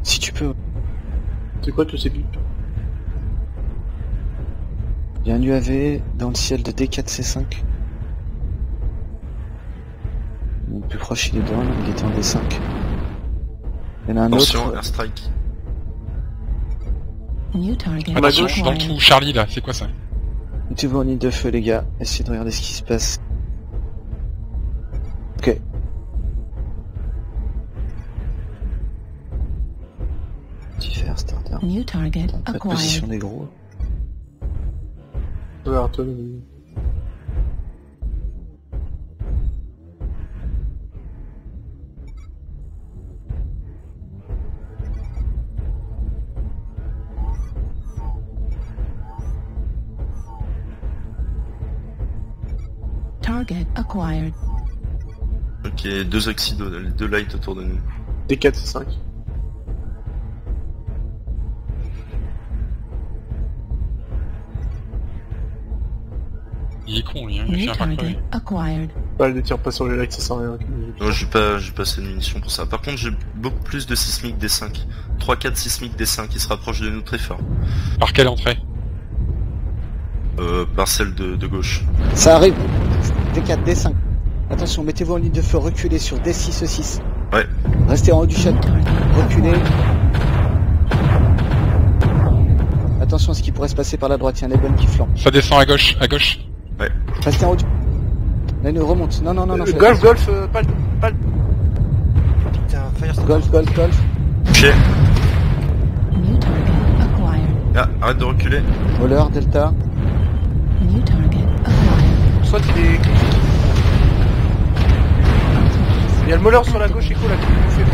Si tu peux. C'est quoi tous ces bips? Il y a un UAV dans le ciel de D4C5. Le plus proche il est down, il était en D5. Il y en a un Attention, autre. airstrike. Attention, gauche. dans le trou, Charlie là, c'est quoi ça? Mettez-vous en ligne de feu les gars, essayez de regarder ce qui se passe. Ok. Petit fer starter. New target Pas de position acquired. des gros. Ouais, autonomie. Target acquired. Ok, 2 oxydos, les 2 lights autour de nous. D4 c'est 5. Il est con lui, hein, il New fait un pas target crever. acquired. Pas les tirs pas sur les lights, ça sert à rien. Non, j'ai pas assez de munitions pour ça. Par contre, j'ai beaucoup plus de sismiques D5. 3-4 sismiques D5 qui se rapprochent de nous très fort. Par quelle entrée? Par celle de gauche. Ça arrive. D4, D5. Attention, mettez-vous en ligne de feu, reculez sur D6E6. Ouais. Restez en haut du New château. target Reculez. acquired. Attention à ce qui pourrait se passer par la droite, il y a un Lebon qui flanque. Ça descend à gauche, à gauche. Restez en haut du... Là, il nous remonte. Non, faites- Golf, pas le... Putain, Firestorm. Golf. Touché. New target acquired. Ah, arrête de reculer. Voleur, Delta. New target acquired. Soit il est... Il y a le moller sur la gauche écho là qui nous fait.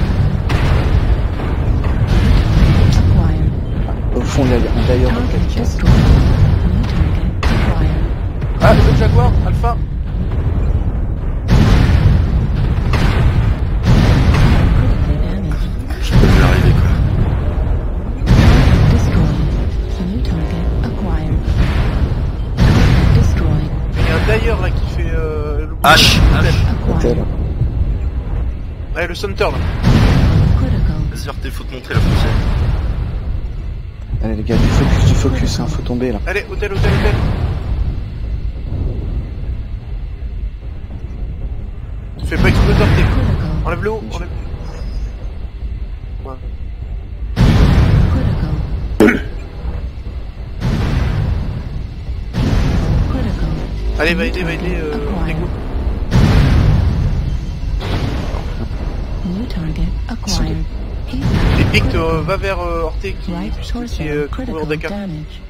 Acquired. Au fond, il y a un d'ailleurs dans le Target 4 destroyed. New target acquired. Ah, le Jaguar, Alpha. Critically damaged. Je peux plus arriver quoi. Destroyed. New target acquired. Target destroyed. Il y a un d'ailleurs là qui fait le H. Hôtel. Acquired. Ouais, le Sunter là. Critical. Vas-y, Arte, faut te montrer la frontière. Allez les gars, du focus, hein, faut tomber là. Allez, hôtel. Tu fais pas exploser tes. Critical. Enlève le haut, enlève. Ouais. Critical. Critical. Allez, va aider, Lego. New target acquired. Et Pict, va vers Orte Right qui torso est couvert critical d'écart. damage.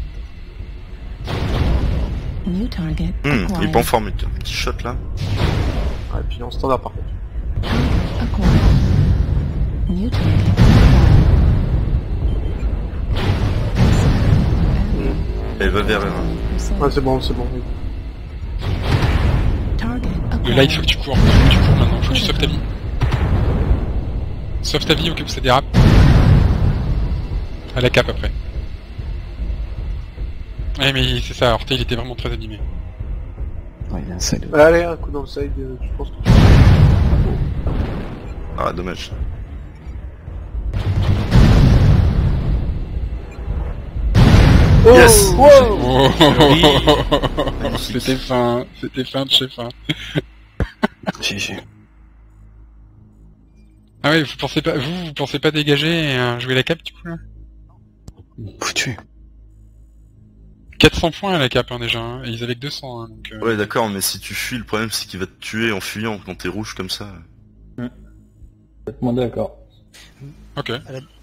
New target Il est acquired. pas en forme, un petit shot là. Ouais, et puis en standard par contre. Target acquired. New target acquired. Elle va vers... Ouais, c'est bon, oui. Target Le light, acquired. faut que tu cours maintenant, faut que tu sauves ta vie. Sauve ta vie au cas où ça dérape. À la cape après. Ouais mais c'est ça, Orte il était vraiment très animé. Ouais, il y a un side. Allez, un coup dans le side, je pense que tu... Ah, dommage. Oh, Yes. wow. Oh Magnifique. c'était fin de chez fin. GG. Ah ouais, vous pensez pas dégager et jouer la cape du coup là? Foutu. 400 points à la cape hein, déjà, hein, et ils avaient que 200 hein, donc... Ouais, d'accord, mais si tu fuis, le problème c'est qu'il va te tuer en fuyant quand t'es rouge comme ça. Complètement d'accord. Ok. À